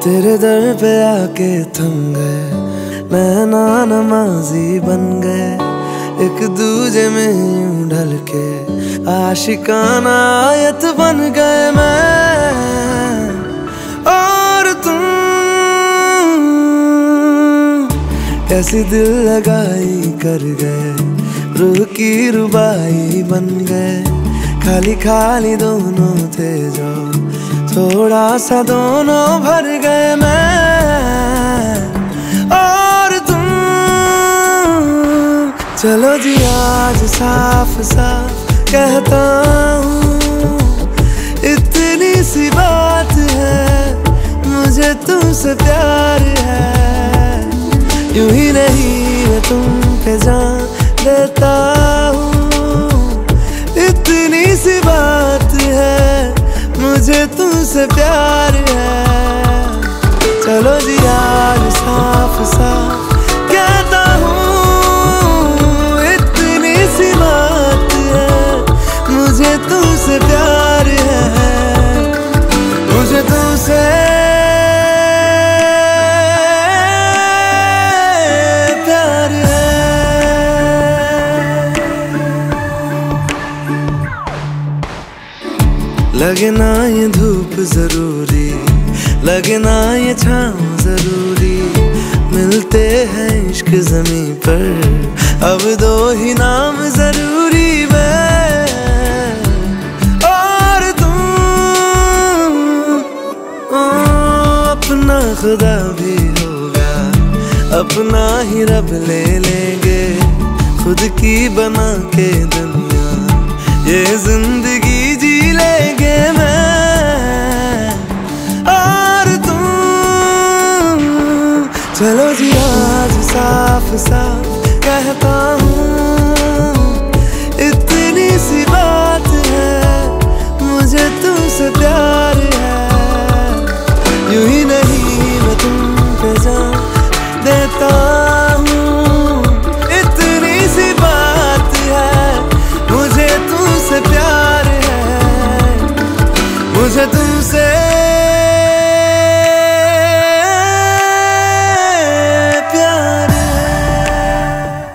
तेरे दर पे आके थम गए, नैना नमाजी बन गए, एक दूजे में यूं ढल के आशिकाना आयत बन गए मैं और तुम। कैसी दिल लगाई कर गए, रूह की रुबाई बन गए, खाली खाली दोनों थे जो थोड़ा सा दोनों भर गए मैं और तुम। चलो जी आज साफ साफ कहता हूँ, इतनी सी बात है, मुझे तुमसे प्यार है। यूं ही नहीं मैं तुम पे जान देता हूँ, इतनी सी बात है, मुझे तुमसे प्यार है। चलो जी आज साफ साफ कहता हूँ, इतनी सी बात है, मुझे तुमसे प्यार है, मुझे तुमसे प्यार है। लगे ना ये धूप जरूरी, लगे ना ये छाँव जरूरी, मिलते हैं इश्क ज़मीं पर अब दो ही नाम जरूरी, मैं और तुम। अपना खुदा भी होगा, अपना ही रब ले लेंगे, खुद की बना के दुनिया ये जिंदगी जी लेंगे मैं और तुम। चलो जी आज साफ साफ कहता हूँ, इतनी सी बात है, मुझे तुमसे प्यार है। यूं ही नहीं मैं तुम पे जान देता हूँ, इतनी सी बात है, मुझे तुमसे प्यार है, मुझे तुमसे प्यार है।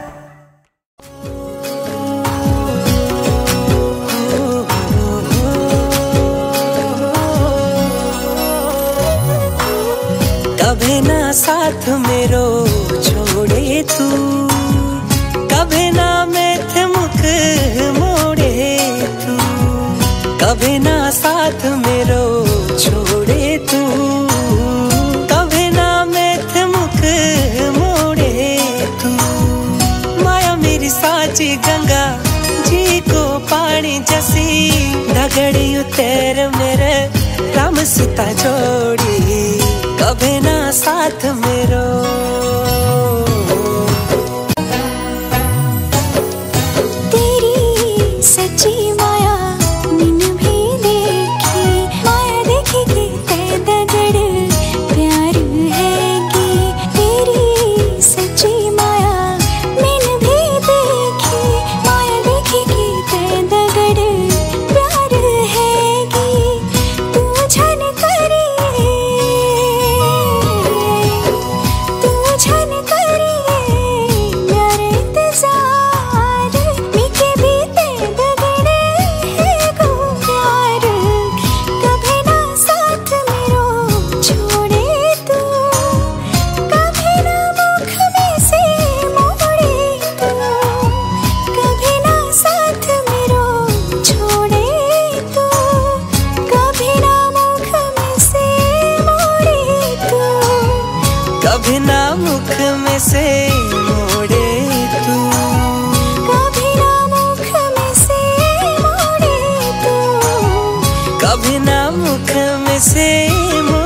कभी ना साथ मेरो छोड़े तू, कभी ना मेथ मुख मोड़े तू, कभी ना साथ मेरो छोड़े तू, कभी ना मेथ मुख मोड़े तू। माया मेरी साची गंगा जी को पानी जैसी, धगड़ी उतर मेरे राम सीता जोड़ी, कभी ना साथ मेरो। तेरी सच्ची माया मैन भी देखी, माया देखी कि ते दगड़ प्यार है कि। तेरी सच्ची माया मैन भी देखी, माया देखी कि ते दगड़ प्यार है कि। तू झन करिए, तू झन करिए मेरे इंतजार, मिके भी ते दगड़े है गो प्यार। कभी ना साथ मेरो छोड़े तू, कभी ना मुख में से मोड़े तू, कभी ना साथ मेरो छोड़े तू, कभी ना मुख में से मोड़े तू, कभी ना मुख में से मोड़े तू, कभी ना मुख में से मोड़े तू, कभी ना मुख में से